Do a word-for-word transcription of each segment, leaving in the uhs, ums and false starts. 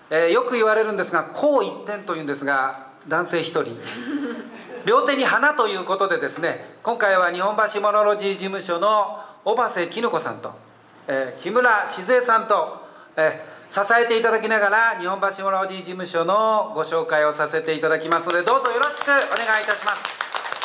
えー、よく言われるんですが、紅一点というんですが、男性一人両手に花ということでですね、今回は日本橋モノロジー事務所の小橋絹子さんと、えー、木村静江さんと、えー、支えていただきながら日本橋モノロジー事務所のご紹介をさせていただきますので、どうぞよろしくお願いいたします。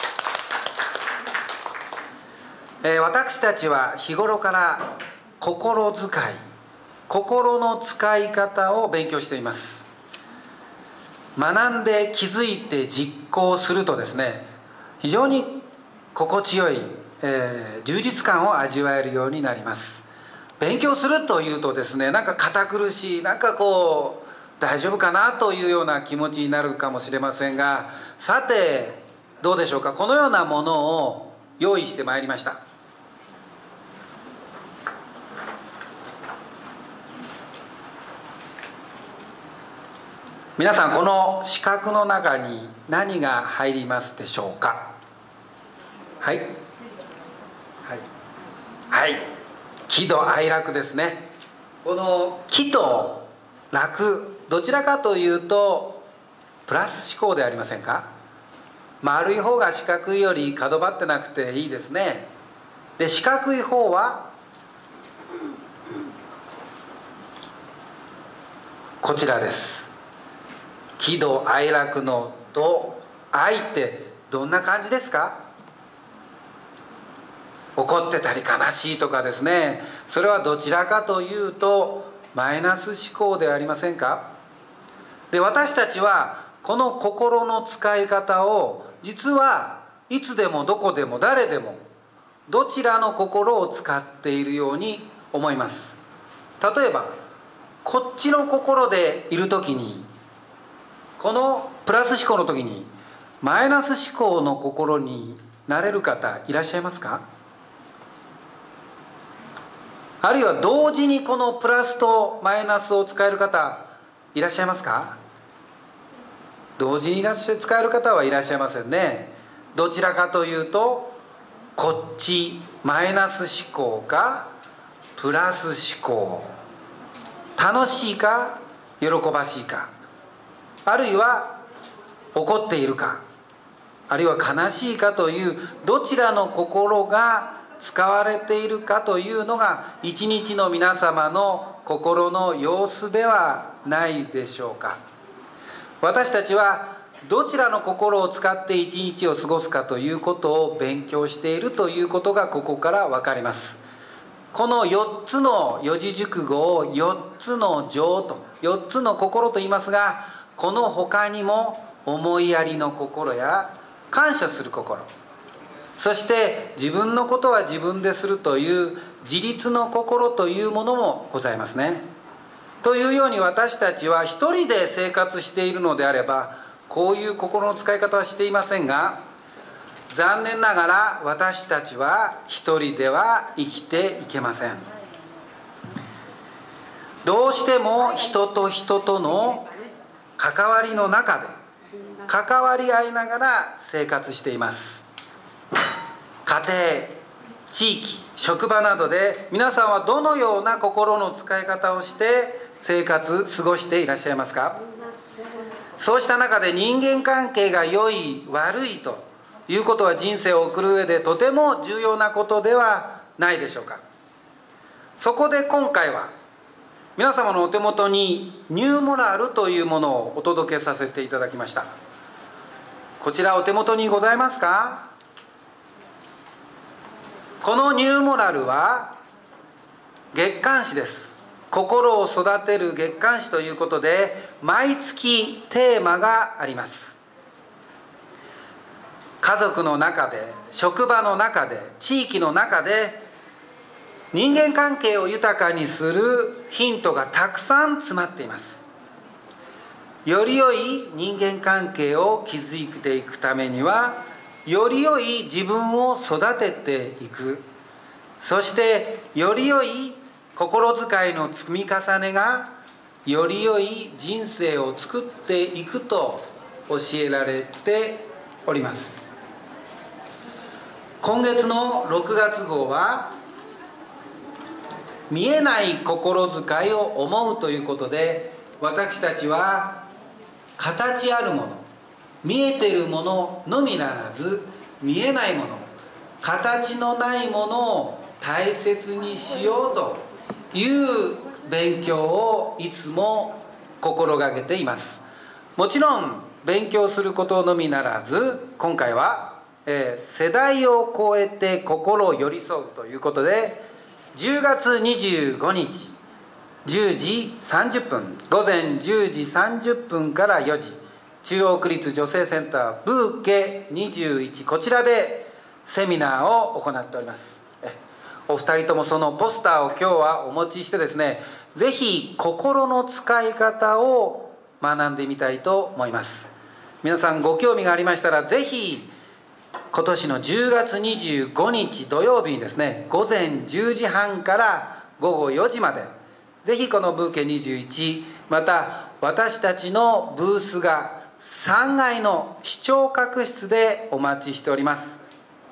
えー、私たちは日頃から心遣い、心の使い方を勉強しています。学んで気づいて実行するとですね、非常に心地よい、えー、充実感を味わえるようになります。勉強するというとですね、なんか堅苦しい、なんかこう大丈夫かなというような気持ちになるかもしれませんが、さてどうでしょうか。このようなものを用意してまいりました。皆さん、この四角の中に何が入りますでしょうか。はいはいはい、喜怒哀楽ですね。この喜と楽、どちらかというとプラス思考でありませんか。丸い方が四角いより角張ってなくていいですね。で、四角い方はこちらです。喜怒哀楽の怒、愛ってどんな感じですか。怒ってたり悲しいとかですね、それはどちらかというとマイナス思考ではありませんか。で、私たちはこの心の使い方を実はいつでもどこでも誰でもどちらの心を使っているように思います。例えばこっちの心でいるときに、このプラス思考の時にマイナス思考の心になれる方いらっしゃいますか。あるいは同時にこのプラスとマイナスを使える方いらっしゃいますか。同時に使える方はいらっしゃいませんね。どちらかというとこっちマイナス思考かプラス思考、楽しいか喜ばしいか、あるいは怒っているか、あるいは悲しいかというどちらの心が使われているかというのが一日の皆様の心の様子ではないでしょうか。私たちはどちらの心を使って一日を過ごすかということを勉強しているということがここから分かります。このよっつの四字熟語をよっつの情とよっつの心と言いますが、この他にも思いやりの心や感謝する心、そして自分のことは自分でするという自立の心というものもございますね。というように私たちは一人で生活しているのであればこういう心の使い方はしていませんが、残念ながら私たちは一人では生きていけません。どうしても人と人との関わりの中で関わり合いながら生活しています。家庭、地域、職場などで皆さんはどのような心の使い方をして生活過ごしていらっしゃいますか。そうした中で人間関係が良い悪いということは人生を送る上でとても重要なことではないでしょうか。そこで今回は皆様のお手元にニューモラルというものをお届けさせていただきました。こちらお手元にございますか。このニューモラルは月刊誌です。心を育てる月刊誌ということで毎月テーマがあります。家族の中で、職場の中で、地域の中で人間関係を豊かにするヒントがたくさん詰まっています。より良い人間関係を築いていくためにはより良い自分を育てていく、そしてより良い心遣いの積み重ねがより良い人生を作っていくと教えられております。今月のろくがつ号は見えない心遣いを思うということで、 私たちは形あるもの、見えているもののみならず、見えないもの、形のないものを大切にしようという勉強をいつも心がけています。もちろん勉強することのみならず、今回は、えー、世代を超えて心を寄り添うということで、じゅうがつにじゅうごにちじゅうじさんじゅっぷん、午前じゅうじさんじゅっぷんからよじ、中央区立女性センターブーケにじゅういち、こちらでセミナーを行っております。お二人ともそのポスターを今日はお持ちしてですね、ぜひ心の使い方を学んでみたいと思います。皆さんご興味がありましたら、ぜひ今年のじゅうがつにじゅうごにち土曜日にですね、午前じゅうじはんからごごよじまで、ぜひこのブーケにじゅういち、また私たちのブースがさんがいの視聴覚室でお待ちしております。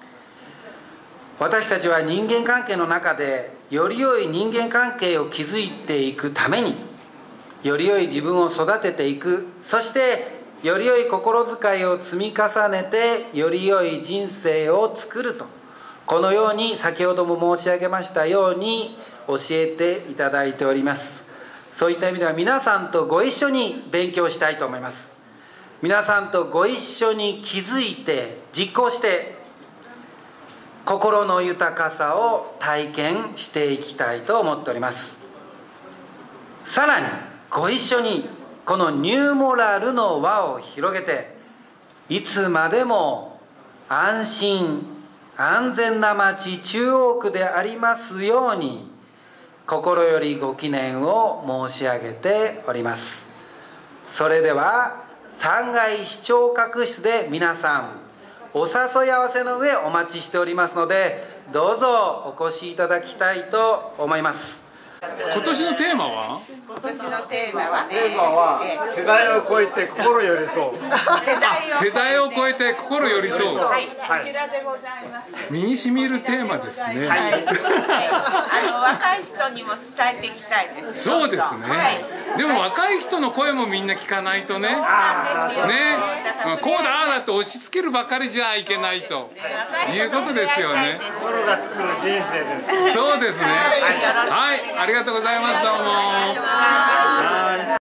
私たちは人間関係の中でより良い人間関係を築いていくために、より良い自分を育てていく、そしてより良い心遣いを積み重ねてより良い人生を作ると、このように先ほども申し上げましたように教えていただいております。そういった意味では皆さんとご一緒に勉強したいと思います。皆さんとご一緒に気づいて実行して、心の豊かさを体験していきたいと思っております。さらにご一緒にこのニューモラルの輪を広げて、いつまでも安心安全な町中央区でありますように、心よりご祈念を申し上げております。それではさんがい視聴覚室で皆さんお誘い合わせの上お待ちしておりますので、どうぞお越しいただきたいと思います。 今年のテーマは？ 今年のテーマは、 テーマは世代を超えて心寄り添う。 世代を超えて心寄り添う。 はい、こちらでございます。 身に染みるテーマですね。 はい、あの若い人にも伝えていきたいです。 そうですね。でも若い人の声もみんな聞かないとね。ね、こうだああだって押し付けるばかりじゃいけないということですよね。 心が作る人生です。 そうですね。はい、ありがとうございます。どうも。